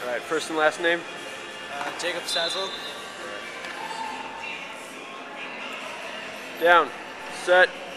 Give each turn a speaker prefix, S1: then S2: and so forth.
S1: All right, first and last name?
S2: Jaacob Stadsvold.
S1: Down, set,